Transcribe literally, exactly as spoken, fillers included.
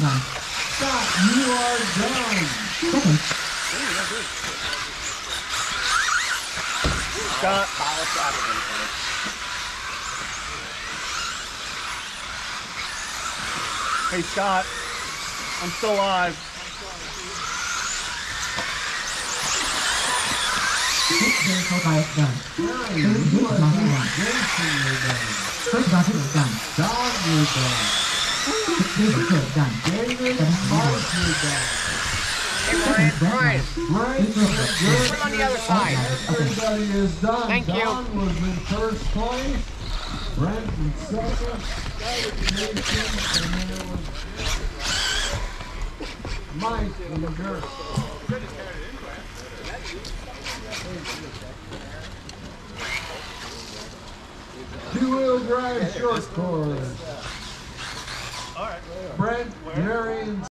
done. Stop, you are done. Second. Scott. Hey Scott, I'm still alive. Six qualifier done. Mary, Third you hit are bounty done. done. Jason, you're done. First bounty done. Don, you're done. Six table third done. David, Seven Mark, done. you're done. Hey Ryan, Ryan, Right, Eight rope good. put it on the other side. Everybody is done. Thank you. Don was in first place. Brent in second. Jason, and then it was Mike in the dirt. Two-wheel drive short course. All right. Brent, Mary, and